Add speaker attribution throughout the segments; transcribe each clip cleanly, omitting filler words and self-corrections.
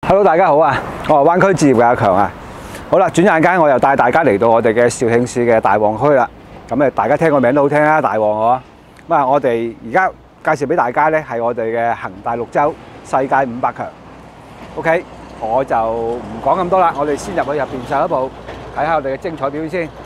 Speaker 1: Hello， 大家好啊！我係灣區置業嘅阿強啊。好啦，轉眼間我又帶大家嚟到我哋嘅肇慶市嘅大旺區啦。咁大家聽個名都好聽啦，大旺喎。咁啊，我哋而家介紹俾大家呢係我哋嘅恒大綠洲世界500強。OK， 我就唔講咁多啦，我哋先入去入邊上一步，睇下我哋嘅精彩表演先。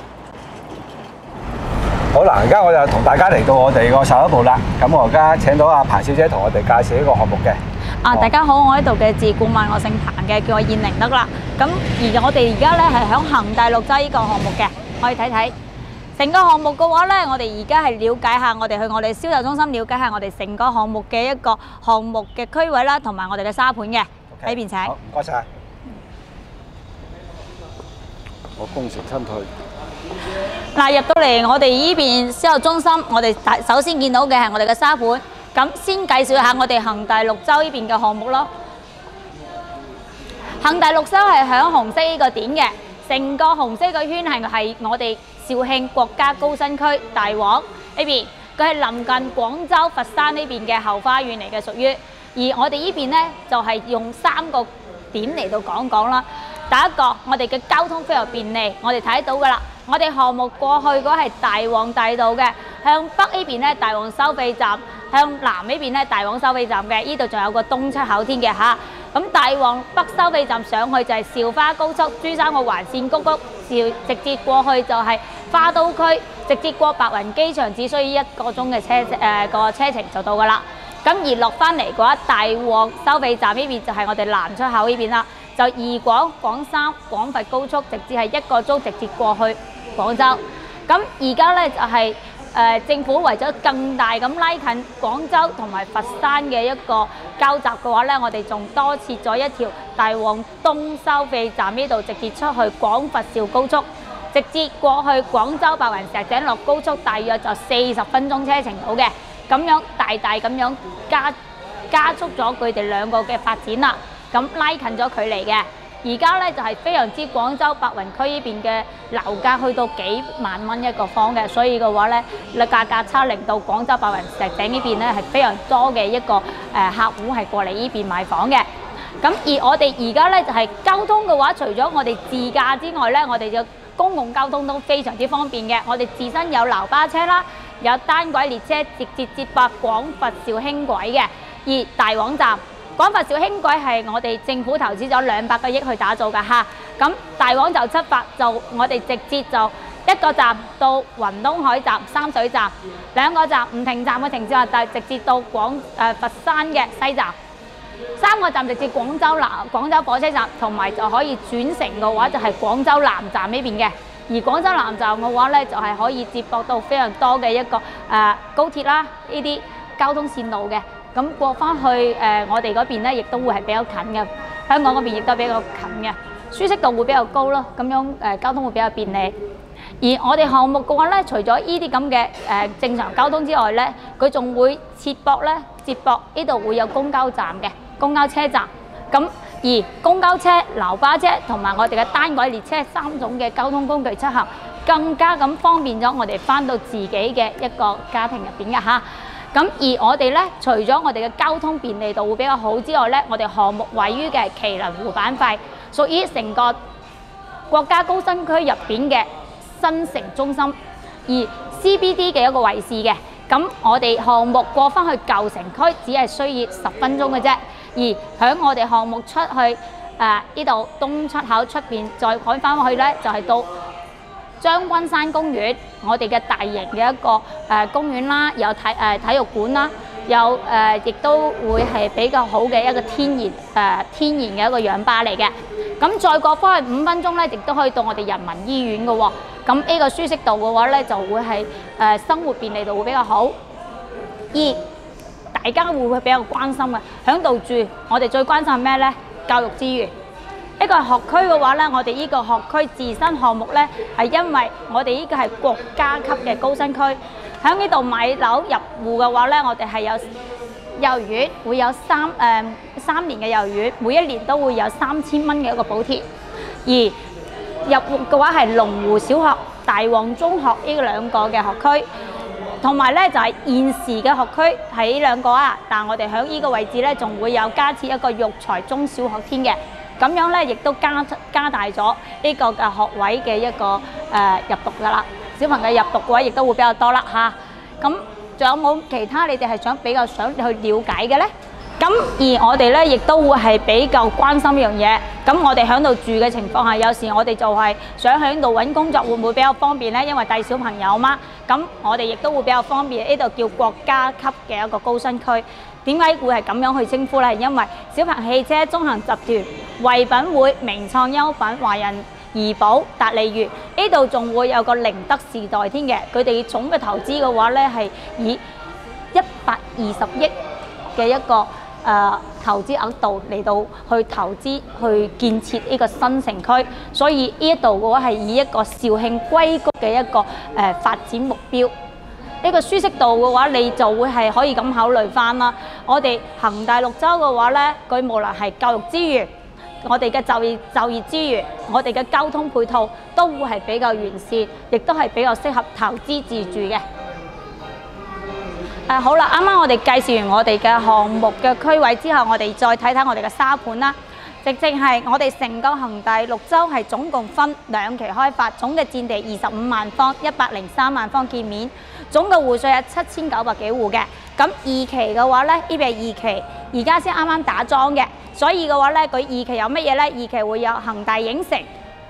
Speaker 1: 好啦，而家我就同大家嚟到我哋個上一步啦。咁我而家請到阿彭小姐同我哋介紹呢個項目嘅。
Speaker 2: 大家好，我喺度嘅自顧問，我姓彭嘅，叫我燕寧得啦。咁而我哋而家咧係響恒大綠洲呢個項目嘅，可以睇睇成個項目嘅話咧，我哋而家係了解下，我哋去我哋銷售中心了解下我哋成個項目嘅一個項目嘅區位啦，同埋我哋嘅沙盤嘅。喺邊請。好，
Speaker 1: 唔該晒。我功成身退。
Speaker 2: 嗱，入到嚟我哋呢邊銷售中心，我哋首先見到嘅係我哋嘅沙盤。咁先介紹下我哋恒大綠洲呢邊嘅項目咯。恒大綠洲係響紅色呢個點嘅，成個紅色個圈係我哋肇慶國家高新區大旺呢邊，佢係臨近廣州、佛山呢邊嘅後花園嚟嘅，屬於。而我哋呢邊呢，就係用3個點嚟到講啦。第一個，我哋嘅交通非常便利，我哋睇到噶啦。我哋項目過去嗰係大旺大道嘅，向北呢邊咧大旺收費站，向南呢邊咧大旺收費站嘅，呢度仲有個東出口添嘅嚇。咁大旺北收費站上去就係肇花高速珠三角環線谷直接過去就係花都區，直接過白雲機場只需要1個鐘嘅個車程就到噶啦。咁而落翻嚟嘅話，大旺收費站呢邊就係我哋南出口呢邊啦，就二廣、廣三、廣佛高速，直接係1個鐘直接過去廣州。咁而家咧就係政府為咗更大咁拉近廣州同埋佛山嘅一個交集嘅話咧，我哋仲多設咗一條大旺東收費站呢度，直接出去廣佛肇高速，直接過去廣州白雲石井落高速，大約就40分鐘車程到嘅。咁樣大咁樣加速咗佢哋兩個嘅發展啦，咁拉近咗距離嘅。而家咧就係非常之廣州白雲區呢邊嘅樓價去到幾萬蚊一個方嘅，所以嘅話咧，價格差令到廣州白雲石井呢邊咧係非常多嘅一個客戶係過嚟呢邊買房嘅。咁而我哋而家咧就係交通嘅話，除咗我哋自駕之外咧，我哋嘅公共交通都非常之方便嘅。我哋自身有樓巴車啦，有單軌列車直接接駁廣佛肇輕軌嘅。而大旺站廣佛肇輕軌係我哋政府投資咗200個億去打造㗎嚇。咁大旺就出發就我哋直接就1個站到雲東海站、三水站，2個站唔停站嘅情況下，就直接到佛山嘅西站，3個站直接廣州火車站，同埋就可以轉乘嘅話就係廣州南站呢邊嘅。而廣州南站嘅話咧，就係可以接駁到非常多嘅一個高鐵啦，呢啲交通線路嘅。咁過翻去我哋嗰邊咧，亦都會係比較近嘅。香港嗰邊亦都比較近嘅，舒適度會比較高咯。咁樣交通會比較便利。而我哋項目嘅話咧，除咗呢啲咁嘅正常交通之外咧，佢仲會接駁呢度會有公交站嘅公交車站。咁而公交車、樓巴車同埋我哋嘅單軌列車3種嘅交通工具出行，更加咁方便咗我哋翻到自己嘅一個家庭入邊嘅嚇。咁而我哋咧，除咗我哋嘅交通便利度會比較好之外咧，我哋項目位於嘅麒麟湖板塊，屬於成個國家高新區入邊嘅新城中心，而 CBD 嘅一個位置嘅。咁我哋項目過翻去舊城區，只係需要10分鐘嘅啫。而響我哋項目出去呢度東出口出邊再開翻去咧，就係到將軍山公園，我哋嘅大型嘅一個公園啦，有體育館啦，有亦都會係比較好嘅一個天然嘅一個氧吧嚟嘅。咁再過翻去5分鐘咧，亦都可以到我哋人民醫院嘅喎。咁呢個舒適度嘅話咧，就會係生活便利度會比較好。而大家會唔會比較關心嘅？響度住，我哋最關心係咩咧？教育資源。呢個學區嘅話咧，我哋呢個學區自身項目咧，係因為我哋呢個係國家級嘅高新區，喺呢度買樓入戶嘅話咧，我哋係有幼兒園，會有3年嘅幼兒園，每1年都會有3000蚊嘅一個補貼。而入戶嘅話係龍湖小學、大旺中學呢2個嘅學區。 同埋咧就係現時嘅學區係呢兩個啊，但係我哋喺呢個位置咧仲會有加設一個育才中小學添嘅，咁樣咧亦都加大咗呢個嘅學位嘅一個入讀㗎啦。小朋友入讀嘅話，亦都會比較多啦嚇。咁仲有冇其他你哋係比較想去了解嘅咧？咁而我哋咧亦都會係比較關心一樣嘢。咁我哋喺度住嘅情況下，有時我哋就係想喺度揾工作，會唔會比較方便咧？因為帶小朋友嘛，咁我哋亦都會比較方便。呢度叫國家級嘅一個高新區。點解會係咁樣去稱呼咧？係因為小鵬汽車中行集團、惠品會、名創優品、華人怡寶、達利園，呢度仲會有個寧德時代添嘅。佢哋總嘅投資嘅話咧係以120億嘅一個投資額度嚟到去投資去建設呢個新城區，所以呢一度嘅話係以一個肇慶硅谷嘅一個發展目標。呢個舒適度嘅話，你就會係可以咁考慮翻啦。我哋恒大綠洲嘅話咧，佢無論係教育資源、我哋嘅就業資源、我哋嘅交通配套都會係比較完善，亦都係比較適合投資自住嘅。好啦，啱啱我哋介紹完我哋嘅項目嘅區位之後，我哋再睇睇我哋嘅沙盤啦。直正係我哋成個恒大綠洲係總共分2期開發，總嘅佔地25萬方，103萬方建面，總嘅戶數有7900幾戶嘅。咁2期嘅話咧，呢邊係2期，而家先啱啱打樁嘅，所以嘅話咧，佢2期有乜嘢咧？2期會有恒大影城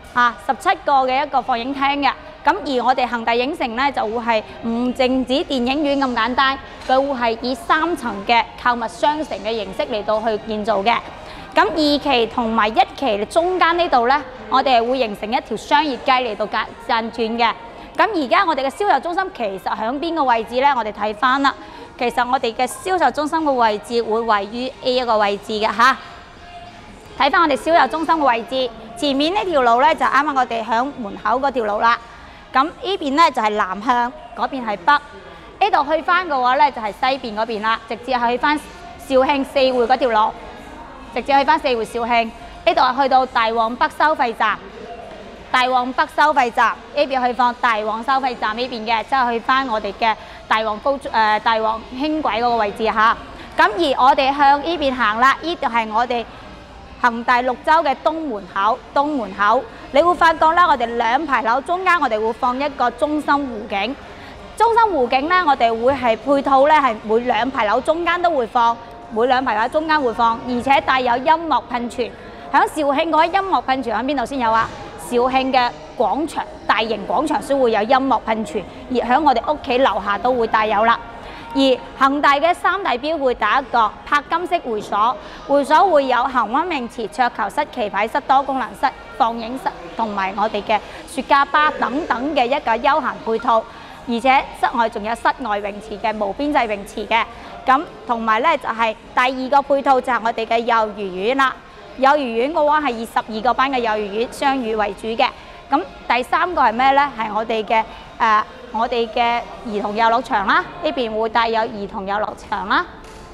Speaker 2: 17個嘅一個放映廳嘅。咁而我哋恒大影城咧就會係唔淨止電影院咁簡單，佢會係以3層嘅購物商城嘅形式嚟到去建造嘅。咁2期同埋1期中間呢度咧，我哋係會形成一條商業街嚟到間轉嘅。咁而家我哋嘅銷售中心其實喺邊個位置咧？我哋睇翻啦，其實我哋嘅銷售中心嘅位置會位於 A 一個位置嘅嚇。睇翻我哋銷售中心嘅位置，前面呢條路咧就啱啱我哋響門口嗰條路啦。咁呢邊咧就係南向，嗰邊係北。呢度去翻嘅話咧就係西邊嗰邊啦，直接係去翻肇慶四會嗰條路，直接去翻四會肇慶。呢度係去到大旺北收費站，大旺北收費站呢邊去放大旺收費站呢邊嘅，即係去翻我哋嘅大旺大旺輕軌嗰個位置嚇。咁而我哋向呢邊行啦，呢度係我哋恒大綠洲嘅東門口，你會發覺啦，我哋2排樓中間我哋會放一個中心湖景。中心湖景咧，我哋會係配套咧，係每2排樓中間都會放，每2排樓中間會放，而且帶有音樂噴泉。喺肇慶嗰啲音樂噴泉喺邊度先有啊？肇慶嘅廣場，大型廣場先會有音樂噴泉，而喺我哋屋企樓下都會帶有啦。而恒大嘅3大標會第一個柏金式會所，會所會有恆溫泳池、桌球室、棋牌室、多功能室、放映室同埋我哋嘅雪茄吧等等嘅一個休閒配套，而且室外仲有室外泳池嘅無邊際泳池嘅。咁同埋咧就係第2個配套就係我哋嘅幼兒園啦。幼兒園嘅話係以12個班嘅幼兒園雙語為主嘅。咁第3個係咩咧？係我哋嘅兒童遊樂場啦，呢邊會帶有兒童遊樂場啦。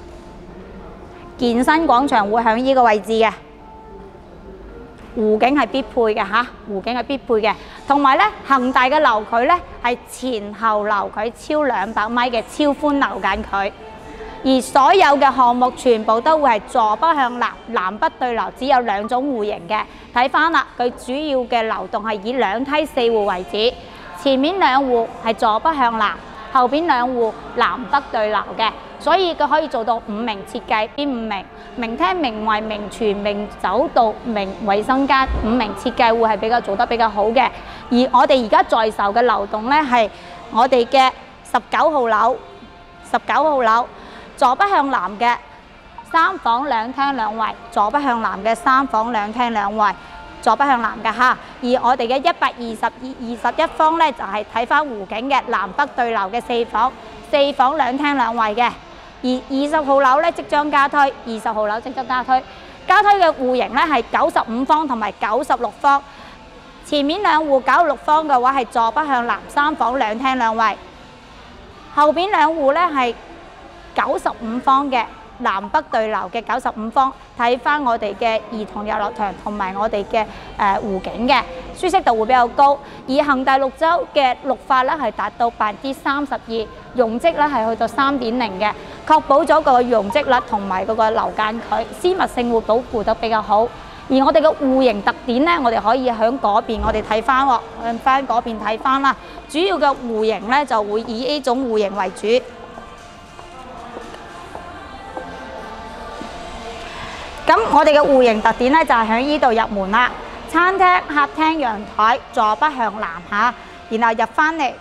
Speaker 2: 健身廣場會喺呢個位置嘅。湖景係必配嘅嚇，湖景係必配嘅。同埋咧，恒大嘅樓距咧係前後樓距超200米嘅超寬樓間距。而所有嘅項目全部都會係坐北向南，南北對流，只有2種戶型嘅。睇翻啦，佢主要嘅流動係以2梯4戶為主，前面2戶係坐北向南，後邊2戶南北對流嘅，所以佢可以做到5明設計，邊5明？明廳、明衛、明廚、明走道、明衛生間，5明設計會係比較做得比較好嘅。而我哋而家在售嘅流動咧係我哋嘅19號樓，19號樓。坐北向南嘅3房2廳2衛，坐北向南嘅3房2廳2衛，坐北向南嘅嚇。而我哋嘅121方咧就係睇翻湖景嘅南北對流嘅4房2廳2衛嘅。而20號樓咧即將加推，20號樓即將加推嘅戶型咧係95方同埋96方。前面2戶96方嘅話係坐北向南3房2廳2衛，後邊2戶咧係95方嘅南北對流嘅95方，睇翻我哋嘅兒童遊樂場同埋我哋嘅湖景嘅， 舒適度會比較高。而恒大綠洲嘅綠化咧係達到32%，容積咧係去到3.0嘅，確保咗個容積率同埋嗰個樓間距私密性會保護得比較好。而我哋嘅戶型特點咧，我哋可以喺嗰邊我哋睇翻喎，向翻嗰邊睇翻啦。主要嘅戶型咧就會以呢種戶型為主。咁我哋嘅戶型特點咧就係喺呢度入門啦，餐廳、客廳、陽台坐北向南嚇，然後入翻嚟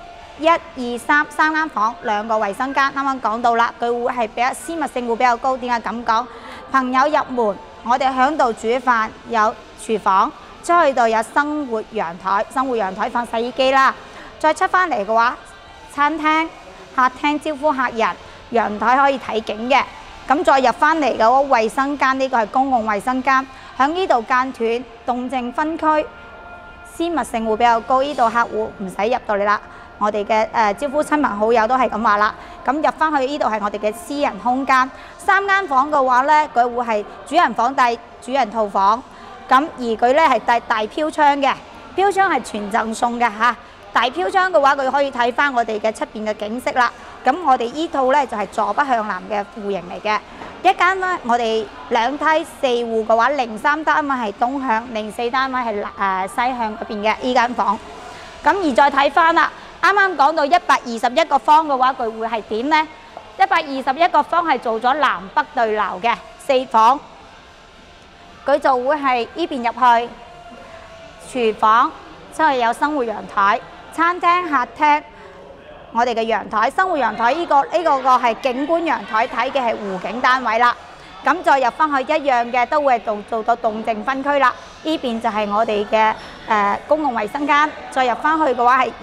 Speaker 2: 1、2、3三間房，2個衞生間。啱啱講到啦，佢會係比較私密性會比較高。點解咁講？朋友入門，我哋喺度煮飯，有廚房，出去到有生活陽台，生活陽台放洗衣機啦。再出翻嚟嘅話，餐廳、客廳招呼客人，陽台可以睇景嘅。咁再入翻嚟嘅嗰個衞生間，呢個係公共衞生間，喺呢度間斷，動靜分區，私密性會比較高。呢度客戶唔使入到嚟啦，我哋嘅招呼親朋好友都係咁話啦。咁入翻去呢度係我哋嘅私人空間。3間房嘅話呢，佢會係主人房帶主人套房，咁而佢呢係帶大飄窗嘅，飄窗係全贈送嘅嚇。大飄窗嘅話，佢可以睇翻我哋嘅出邊嘅景色啦。咁我哋依套呢就係坐北向南嘅戶型嚟嘅。一間呢，我哋2梯4戶嘅話，03單位係東向，04單位係西向嗰邊嘅依間房。咁而再睇翻啦，啱啱講到121個方嘅話，佢會係點呢？121個方係做咗南北對流嘅4房，佢就會係呢邊入去廚房，出去有生活陽台、餐廳、客廳。我哋嘅陽台，生活陽台呢個係景觀陽台，睇嘅係湖景單位啦。咁再入翻去一樣嘅，都會係做到動靜分區啦。呢邊就係我哋嘅公共衞生間。再入翻去嘅話係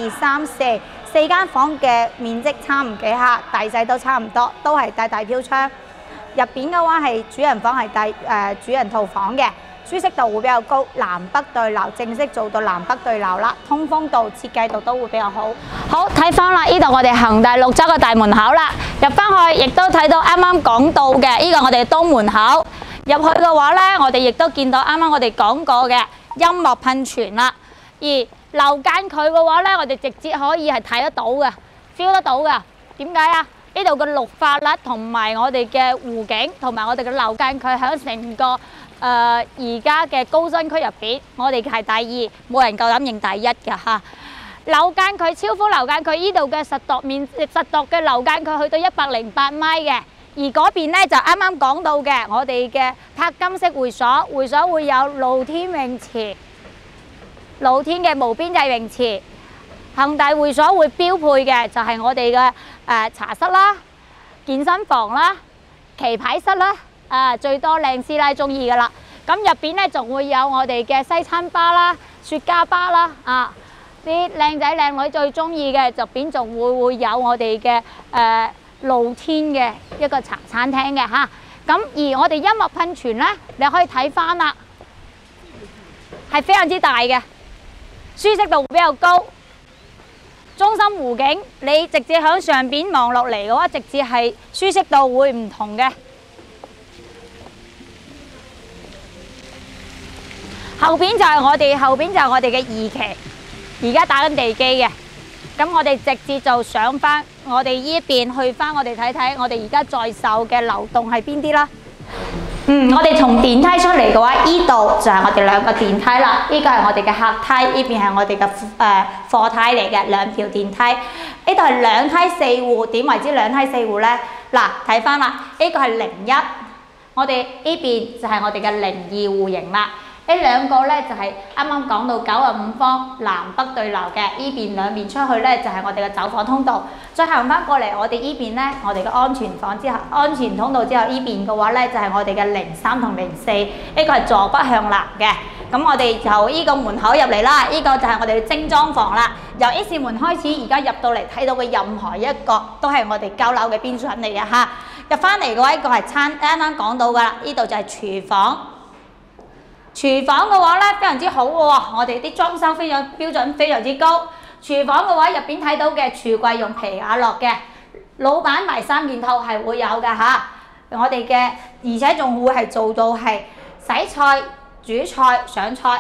Speaker 2: 1、2、3、4間房嘅面積差唔幾下，大細都差唔多，都係帶大飄窗。入邊嘅話係主人房係帶主人套房嘅。舒適度會比較高，南北對流，正式做到南北對流啦，通風度、設計度都會比較好。好，睇翻啦，呢度我哋恒大綠洲嘅大門口啦，入翻去亦都睇到啱啱講到嘅呢個我哋東門口。入去嘅話呢，我哋亦都見到啱啱我哋講過嘅音樂噴泉啦。而樓間距嘅話呢，我哋直接可以係睇得到嘅 ，feel 得到嘅。點解啊？呢度嘅綠化率同埋我哋嘅湖景同埋我哋嘅樓間距喺成個而家嘅高新區入邊，我哋係第2，冇人夠膽認第1嘅嚇。樓間距超寬樓間距，呢度嘅實度嘅樓間距去到108米嘅。而嗰邊呢就啱啱講到嘅，我哋嘅柏金式會所，會所會有露天泳池、露天嘅無邊際泳池。恒大會所會標配嘅就係我哋嘅茶室啦、健身房啦、棋牌室啦。最多靚師奶中意噶啦，咁入邊咧仲會有我哋嘅西餐吧啦、雪茄吧啦，啲靚仔靚女最中意嘅，入邊仲會有我哋嘅露天嘅一個茶餐廳嘅嚇。咁而我哋音樂噴泉咧，你可以睇翻啦，係非常之大嘅，舒適度比較高。中心湖景，你直接響上邊望落嚟嘅話，直接係舒適度會唔同嘅。後邊就係我哋嘅2期，而家打緊地基嘅。咁我哋直接就上翻我哋呢邊去翻，我哋睇睇我哋而家在售嘅流動係邊啲啦。我哋從電梯出嚟嘅話，呢度就係我哋2個電梯啦。呢個係我哋嘅客梯，呢邊係我哋嘅貨梯嚟嘅2條電梯。呢度係2梯4戶，點為之2梯4戶呢？嗱，睇翻啦，呢個係01，我哋呢邊就係我哋嘅02戶型啦。呢2個咧就係啱啱講到95方南北對流嘅，呢邊2邊出去咧就係我哋嘅走房通道。再行翻過嚟，我哋呢邊咧，我哋嘅安全房之後，安全通道之後呢邊嘅話咧就係我哋嘅03同04，呢個係坐北向南嘅。咁我哋由呢個門口入嚟啦，呢個就係我哋嘅精裝房啦。由 A 市門開始，而家入到嚟睇到嘅任何一個都係我哋交樓嘅標準嚟嘅嚇。入翻嚟嘅話，呢個係啱啱講到噶啦，呢度就係廚房。廚房嘅話咧非常之好嘅喎，我哋啲裝修非常標準，非常之高。廚房嘅話入邊睇到嘅櫥櫃用皮瓦落嘅，老闆埋3件套係會有嘅嚇。我哋嘅而且仲會係做到係洗菜、煮菜、上菜，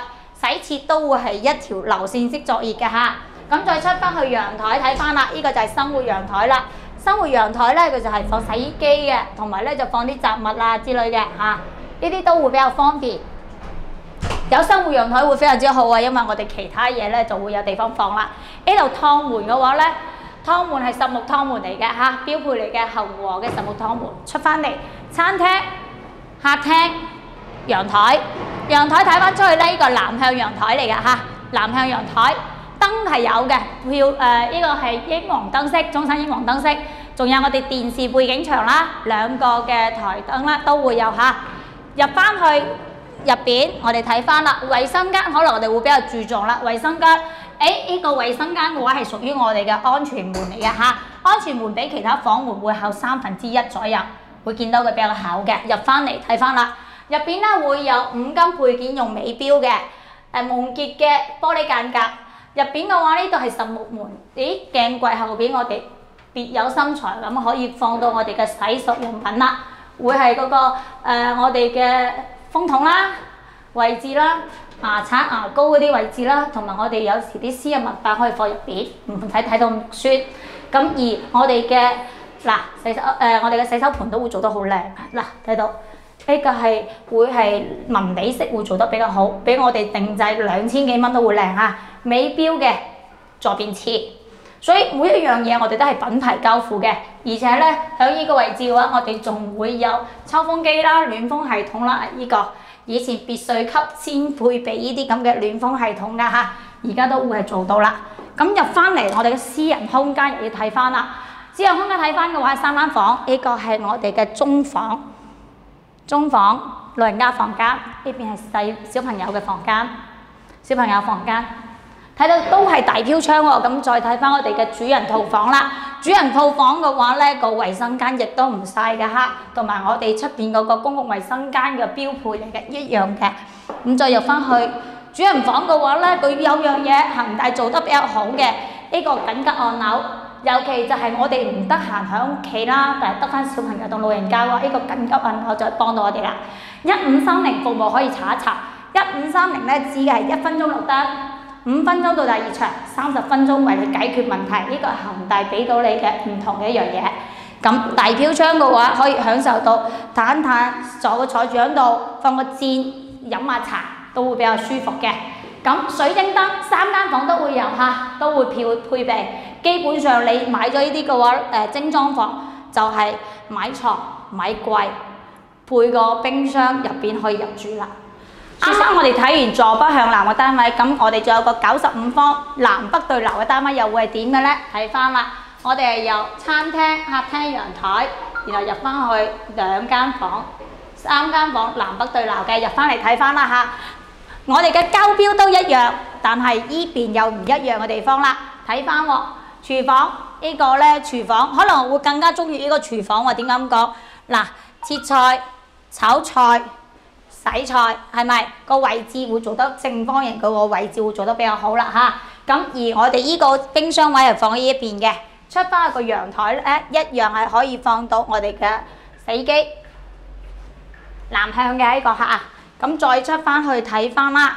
Speaker 2: 洗廁都會係一條流線式作業嘅嚇。咁再出翻去陽台睇翻啦，呢個就係生活陽台啦。生活陽台咧，佢就係放洗衣機嘅，同埋咧就放啲雜物啊之類嘅嚇，呢啲都會比較方便。有生活陽台會非常之好啊，因為我哋其他嘢咧就會有地方放啦。呢度趟門嘅話咧，趟門係實木趟門嚟嘅嚇，標配嚟嘅後和嘅實木趟門。出翻嚟餐廳、客廳、陽台，陽台睇翻出去咧，呢個南向陽台嚟嘅嚇，南向陽台。燈係有嘅，呢個係英皇燈飾，中山英皇燈飾，仲有我哋電視背景牆啦，兩個嘅台燈啦都會有嚇。入翻去入邊，我哋睇翻啦，衞生間可能我哋會比較注重啦。衞生間，呢個衞生間嘅話係屬於我哋嘅安全門嚟嘅嚇，安全門比其他房門會厚1/3左右，會見到佢比較厚嘅。入翻嚟睇翻啦，入邊咧會有5金配件用尾標嘅，夢潔嘅玻璃間隔。入邊嘅話，呢度係實木門，鏡櫃後邊我哋別有心裁咁可以放到我哋嘅洗漱用品啦，會係嗰個我哋嘅風筒啦位置啦，牙刷牙膏嗰啲位置啦，同埋我哋有時啲私人物品可以放入邊，唔使睇到咁酸。咁而我哋嘅我哋嘅洗手盤都會做得好靚，嗱睇到。呢個係會係紋理式會做得比較好，比我哋定製2000幾蚊都會靚嚇，尾標嘅坐便廁，所以每一樣嘢我哋都係品牌交付嘅，而且咧喺呢個位置嘅話，我哋仲會有抽風機啦、暖風系統啦，呢個以前別墅級先配備呢啲咁嘅暖風系統㗎嚇，而家都會係做到啦。咁入翻嚟我哋嘅私人空間又要睇翻啦，私人空間睇翻嘅話3間房，呢個係我哋嘅中房。中房老人家房間，呢邊係細小朋友嘅房間，小朋友房間睇到都係大飄窗喎。咁再睇翻我哋嘅主人套房啦，主人套房嘅話咧，個衞生間亦都唔細嘅嚇，同埋我哋出邊嗰個公共衞生間嘅標配嚟嘅一樣嘅。咁再入翻去主人房嘅話咧，佢有樣嘢恒大做得比較好嘅，呢個緊急按鈕。尤其就係我哋唔得閒喺屋企啦，但係得翻小朋友同老人家嘅話，呢個緊急按鈕就幫到我哋啦。1530服務可以查一查，1530咧只係1分鐘落單，5分鐘到第二場，30分鐘為你解決問題。呢個係恒大俾到你嘅唔同嘅一樣嘢。咁大飄窗嘅話，可以享受到坦坐住喺度，放個氈飲下茶，都會比較舒服嘅。咁水晶燈3間房都會有嚇，都會配備。基本上你買咗呢啲嘅話，精裝房就係買床、買櫃，配個冰箱入邊可以入住啦。啱啱我哋睇完坐北向南嘅單位，咁我哋仲有個95方南北對流嘅單位，又會係點嘅咧？睇翻啦，我哋係由餐廳、客廳、陽台，然後入翻去2間房、3間房南北對流嘅，入翻嚟睇翻啦嚇。我哋嘅交標都一樣，但係依邊有唔一樣嘅地方啦。睇翻喎，廚房呢個咧，廚房可能我會更加中意呢個廚房喎。點解咁講？嗱，切菜、炒菜、洗菜，係咪個位置會做得正方形？嗰個位置會做得比較好啦嚇。咁而我哋呢個冰箱位係放喺呢一邊嘅，出翻個陽台咧，一樣係可以放到我哋嘅洗衣機，南向嘅呢個嚇。咁再出翻去睇翻啦，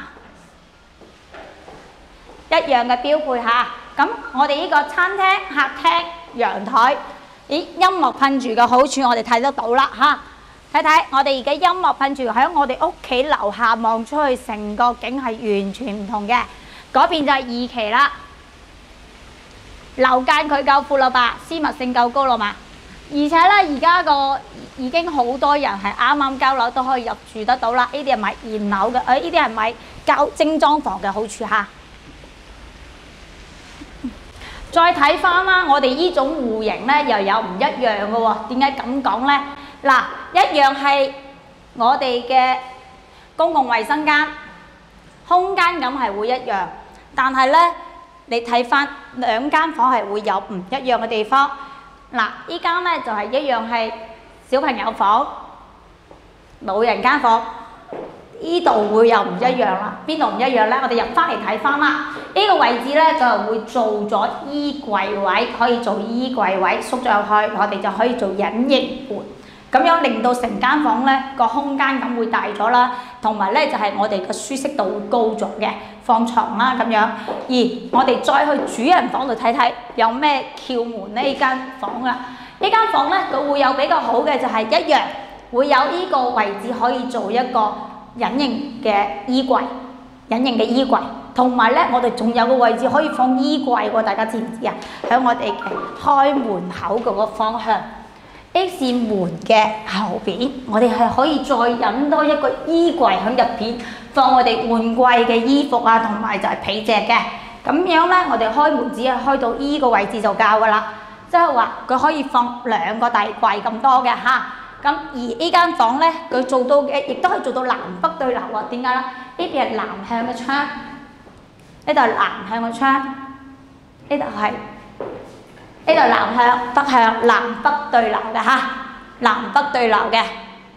Speaker 2: 一樣嘅標配下。咁我哋呢個餐廳、客廳、陽台，音樂噴住嘅好處我哋睇得到啦嚇。睇睇我哋而家音樂噴住喺我哋屋企樓下望出去，成個景係完全唔同嘅。嗰邊就係2期啦，樓間距夠闊啦吧，私密性夠高啦嘛。而且咧，而家個已經好多人係啱啱交樓都可以入住得到啦。呢啲係買現樓嘅，呢啲係買精裝房嘅好處嚇。再睇翻啦，我哋呢種戶型咧又有唔一樣嘅喎。點解咁講咧？嗱，一樣係我哋嘅公共衞生間，空間感係會一樣，但係咧你睇翻2間房係會有唔一樣嘅地方。嗱，依間咧就係一樣係小朋友房、老人間房，依度會有唔一樣啦。邊度唔一樣咧？我哋入翻嚟睇翻啦。呢個位置咧就係會做咗衣櫃位，可以做衣櫃位縮咗入去，我哋就可以做隱形門。 咁樣令到成間房咧個空間感會大咗啦，同埋咧就係我哋嘅舒適度會高咗嘅，放床啦咁樣。而我哋再去主人房度睇睇有咩竅門呢間房啊？呢間房咧佢會有比較好嘅就係一樣會有呢個位置可以做一個隱形嘅衣櫃，隱形嘅衣櫃。同埋咧，我哋仲有個位置可以放衣櫃喎，大家知唔知啊？喺我哋嘅開門口嗰個方向。呢扇門嘅後邊，我哋係可以再引多一個衣櫃喺入邊，放我哋換季嘅衣服啊，同埋就係被席嘅。咁樣咧，我哋開門只係開到依個位置就夠噶啦，即係話佢可以放2個大櫃咁多嘅嚇。咁而呢間房咧，佢做到嘅亦都係做到南北對流啊。點解咧？呢邊係南向嘅窗，呢度係南向嘅窗，呢度係。呢度南向、北向、南北對流嘅嚇，南北對流嘅。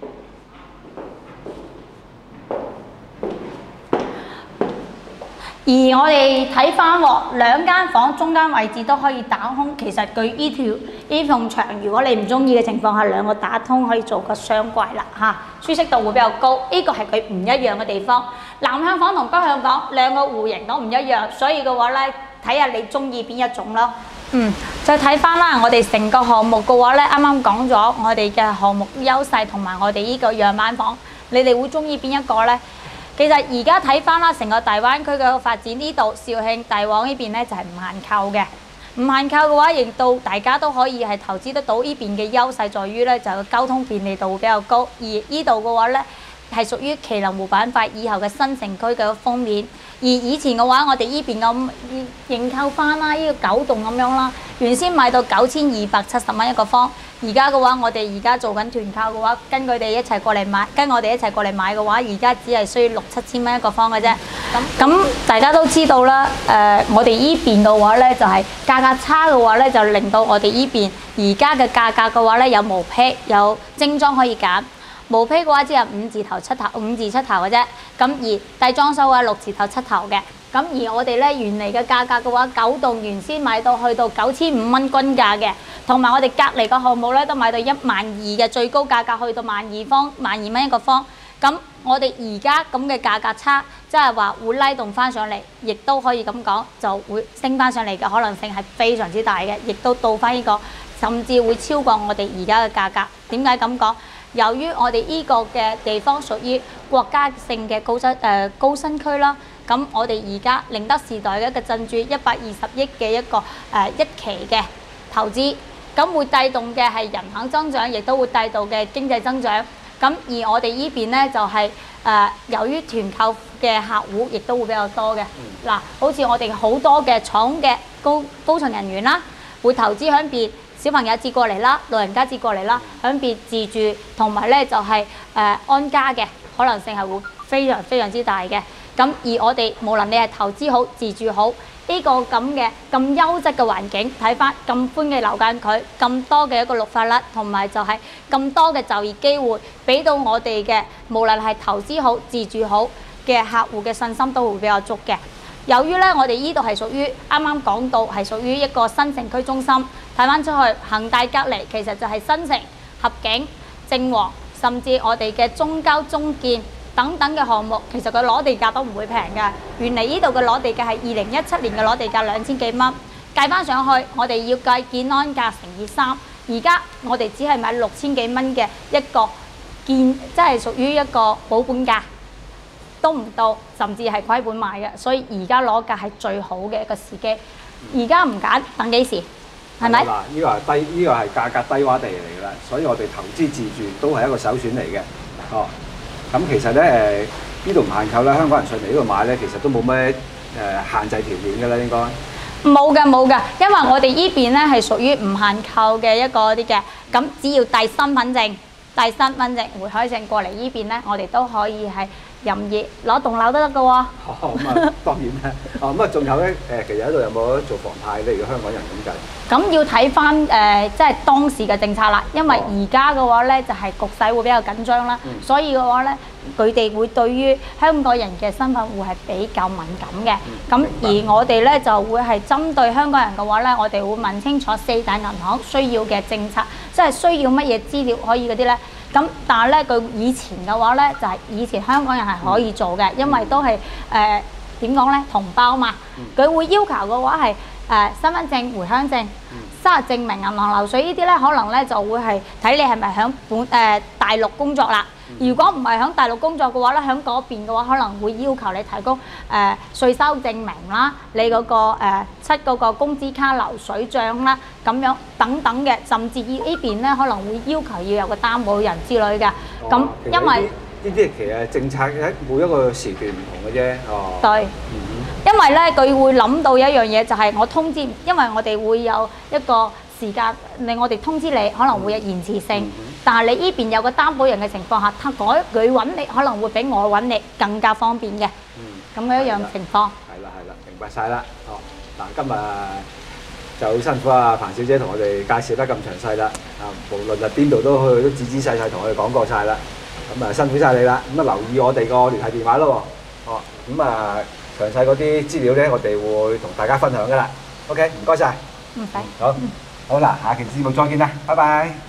Speaker 2: 而我哋睇翻喎，2間房中間位置都可以打通。其實佢呢埲牆，如果你唔中意嘅情況下，2個打通可以做個雙櫃啦嚇，舒適度會比較高。呢個係佢唔一樣嘅地方。南向房同北向房2個戶型都唔一樣，所以嘅話咧，睇下你中意邊一種咯。再睇翻啦，我哋成個項目嘅話咧，啱啱講咗我哋嘅項目優勢同埋我哋呢個樣板房，你哋會中意邊一個呢？其實而家睇翻啦，成個大灣區嘅發展呢度，肇慶、大王呢邊咧就係唔限購嘅，唔限購嘅話，亦到大家都可以係投資得到。呢邊嘅優勢在於咧，就係交通便利度會比較高，而呢度嘅話咧係屬於麒麟湖板塊以後嘅新城區嘅封面。而以前嘅話，我哋呢邊咁認購翻啦，呢個9棟咁樣啦，原先買到9270蚊一個方，而家嘅話，我哋而家做緊團購嘅話，跟佢哋一齊過嚟買，跟我哋一齊過嚟買嘅話，而家只係需要6-7千蚊一個方嘅啫。咁大家都知道啦，我哋呢邊嘅話咧，就係價格差嘅話咧，就令到我哋呢邊而家嘅價格嘅話咧，有毛坯，有精裝可以揀。毛坯嘅話只係5字頭7頭嘅啫，咁而帶裝修嘅話6字頭7頭嘅。咁而我哋咧原嚟嘅價格嘅話，9棟原先買到去到9500蚊均價嘅，同埋我哋隔離個項目咧都買到12000嘅，最高價格去到12000蚊一個方。咁我哋而家咁嘅價格差，即係話會拉動翻上嚟，亦都可以咁講，就會升翻上嚟嘅可能性係非常之大嘅，亦都到翻呢個，甚至會超過我哋而家嘅價格。點解咁講？由於我哋呢個嘅地方屬於國家性嘅高新區啦，咁我哋而家寧德時代嘅一個進駐120億嘅一個一期嘅投資，咁會帶動嘅係人口增長，亦都會帶動嘅經濟增長。咁而我哋呢邊咧就係由於團購嘅客戶亦都會比較多嘅。嗱，好似我哋好多嘅廠嘅高層人員啦，會投資響邊。小朋友接過嚟啦，老人家接過嚟啦，響邊自住同埋咧就係安家嘅可能性係會非常之大嘅。咁而我哋無論你係投資好、自住好，呢個咁嘅咁優質嘅環境，睇翻咁寬嘅樓間距，咁多嘅一個綠化率，同埋就係咁多嘅就業機會，俾到我哋嘅無論係投資好、自住好嘅客戶嘅信心都會比較足嘅。由於咧，我哋呢度係屬於啱啱講到係屬於一個新城區中心，睇翻出去恒大隔離其實就係新城、合景、正黃，甚至我哋嘅中交、中建等等嘅項目，其實佢攞地價都唔會平嘅。原嚟呢度嘅攞地價係2017年嘅攞地價2000幾蚊，計翻上去，我哋要計建安價乘以3，而家我哋只係買6000幾蚊嘅一個建，即係屬於一個保本價。都唔到，甚至係虧本賣嘅，所以而家攞價係最好嘅一個時機。而家唔揀，等幾時？係咪？嗱，
Speaker 1: 呢個係低，呢個係價格低窪地嚟㗎啦，所以我哋投資自住都係一個首選嚟嘅。哦，咁其實咧呢度唔限購啦，香港人上嚟呢度買咧，其實都冇咩限制條件㗎啦，應該。
Speaker 2: 冇㗎，因為我哋呢邊咧係屬於唔限購嘅一個啲嘅，咁只要帶身份證、回鄉證過嚟呢邊咧，我哋都可以係。任意攞棟樓都得㗎喎。
Speaker 1: 咁啊，當然啦。咁啊，仲有咧其實喺度有冇得做房貸咧？如果香港人咁計？咁
Speaker 2: 要睇翻即係當時嘅政策啦。因為而家嘅話咧，就係局勢會比較緊張啦，所以嘅話咧， 佢哋會對於香港人嘅身份會係比較敏感嘅。咁而我哋咧就會係針對香港人嘅話咧，我哋會問清楚四大銀行需要嘅政策，即係需要乜嘢資料可以嗰啲咧。咁但係咧，佢以前嘅話咧，就係以前香港人係可以做嘅，因為都係點講咧，同胞嘛。佢會要求嘅話係身份證、回鄉證、生日證明、銀行流水呢啲咧，可能咧就會係睇你係咪響大陸工作啦。如果唔係響大陸工作嘅話咧，響嗰邊嘅話可能會要求你提供稅收證明啦，你嗰個出嗰個工資卡流水帳啦，咁樣等等嘅，甚至呢邊咧可能會要求要有個擔保人之類嘅。咁因為
Speaker 1: 呢啲其實政策喺每一個時段唔同嘅啫。哦，
Speaker 2: 對。因為咧，佢會諗到一樣嘢，就係我通知，因為我哋會有一個時間令我哋通知你，可能會有延遲性。但係你呢邊有個擔保人嘅情況下，佢揾你可能會比我揾你更加方便嘅。咁嘅一樣情況。
Speaker 1: 係啦，明白晒啦。哦，嗱，今日就好辛苦啊，彭小姐同我哋介紹得咁詳細啦。啊，無論係邊度都去都仔仔細細同我哋講過晒啦。咁啊，辛苦晒你啦。咁啊，留意我哋個聯繫電話咯。哦，咁啊。詳細嗰啲資料咧，我哋會同大家分享噶啦。OK，唔該晒。
Speaker 2: 唔使。
Speaker 1: 好，好啦，下期節目再見啦，拜拜。